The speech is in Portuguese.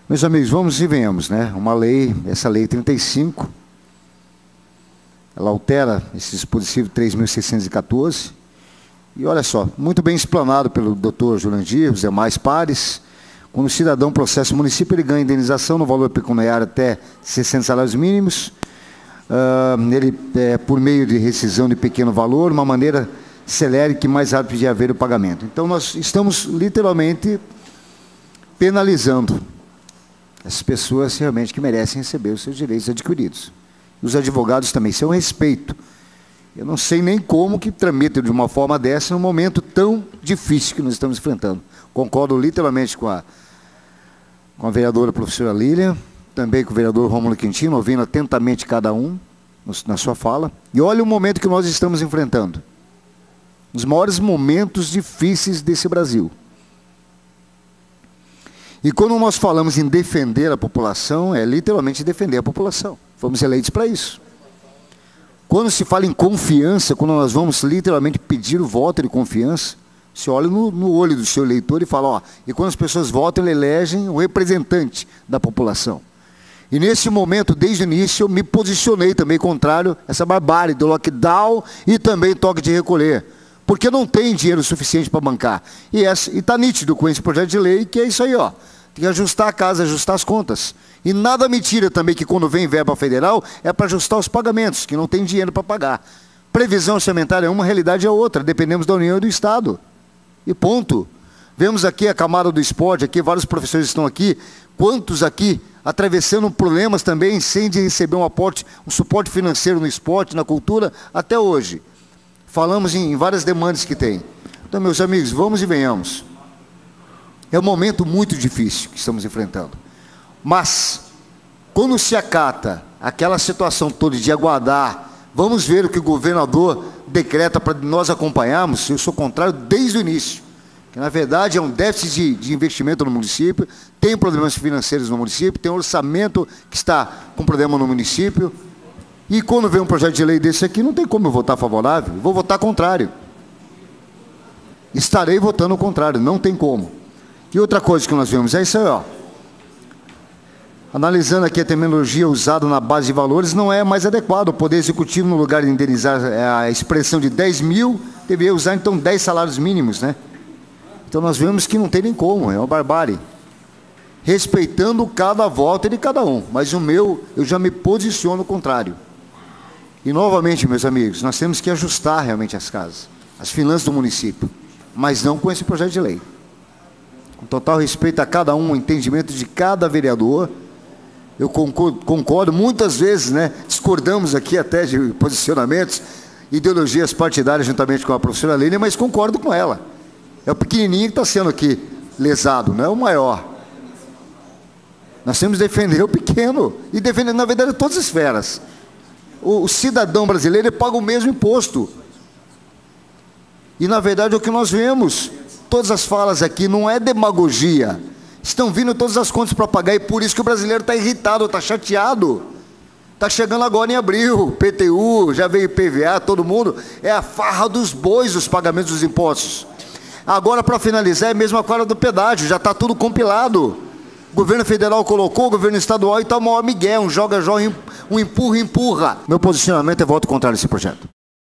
Meus amigos, vamos e venhamos, né? Uma lei, essa lei 35, ela altera esse dispositivo 3.614, e olha só, muito bem explanado pelo Dr. Jurandir, os demais pares. Quando o cidadão processa o município, ele ganha indenização no valor pecuniário até 60 salários mínimos, por meio de rescisão de pequeno valor, uma maneira celere que mais rápido de haver o pagamento. Então, nós estamos literalmente penalizando essas pessoas realmente que merecem receber os seus direitos adquiridos. Os advogados também, isso é um respeito. Eu não sei nem como que tramitam de uma forma dessa num momento tão difícil que nós estamos enfrentando. Concordo literalmente com a vereadora professora Lília, também com o vereador Rômulo Quintino, ouvindo atentamente cada um na sua fala. E olha o momento que nós estamos enfrentando. Os maiores momentos difíceis desse Brasil. E quando nós falamos em defender a população, é literalmente defender a população. Fomos eleitos para isso. Quando se fala em confiança, quando nós vamos literalmente pedir o voto de confiança, você olha no olho do seu eleitor e fala, ó, e quando as pessoas votam, eles elegem o representante da população. E nesse momento, desde o início, eu me posicionei também contrário a essa barbárie do lockdown e também toque de recolher. Porque não tem dinheiro suficiente para bancar. E está nítido com esse projeto de lei que é isso aí, ó. Tem que ajustar a casa, ajustar as contas. E nada me tira também que quando vem verba federal é para ajustar os pagamentos, que não tem dinheiro para pagar. Previsão orçamentária é uma, realidade é outra, dependemos da União e do Estado. E ponto. Vemos aqui a Câmara do Esporte, aqui vários professores estão aqui, quantos aqui atravessando problemas também, sem de receber um aporte, um suporte financeiro no esporte, na cultura, até hoje. Falamos em várias demandas que tem. Então, meus amigos, vamos e venhamos. É um momento muito difícil que estamos enfrentando. Mas, quando se acata aquela situação toda de aguardar, vamos ver o que o governador decreta para nós acompanharmos, eu sou contrário desde o início. Que, na verdade, é um déficit de investimento no município, tem problemas financeiros no município, tem um orçamento que está com problema no município. E quando vem um projeto de lei desse aqui, não tem como eu votar favorável, vou votar contrário. Estarei votando contrário, não tem como. E outra coisa que nós vemos é isso aí, ó. Analisando aqui a terminologia usada na base de valores, não é mais adequado. O Poder Executivo, no lugar de indenizar a expressão de 10 mil, deveria usar, então, 10 salários mínimos, né? Então, nós vemos que não tem nem como, é uma barbárie. Respeitando cada voto de cada um, mas o meu, eu já me posiciono contrário. E, novamente, meus amigos, nós temos que ajustar realmente as casas, as finanças do município, mas não com esse projeto de lei. Com total respeito a cada um, o entendimento de cada vereador, eu concordo muitas vezes, né, discordamos aqui até de posicionamentos, ideologias partidárias juntamente com a professora Lênia, mas concordo com ela. É o pequenininho que está sendo aqui lesado, não é o maior. Nós temos que defender o pequeno e defender, na verdade, todas as esferas. O cidadão brasileiro ele paga o mesmo imposto. E, na verdade, é o que nós vemos. Todas as falas aqui não é demagogia. Estão vindo todas as contas para pagar e por isso que o brasileiro está irritado, está chateado. Está chegando agora em abril, PTU, já veio IPVA, todo mundo. É a farra dos bois os pagamentos dos impostos. Agora, para finalizar, é a mesma coisa do pedágio, já está tudo compilado. O governo federal colocou, o governo estadual e está o maior migué, um joga-joga, um empurra-empurra. Meu posicionamento é voto contrário a esse projeto.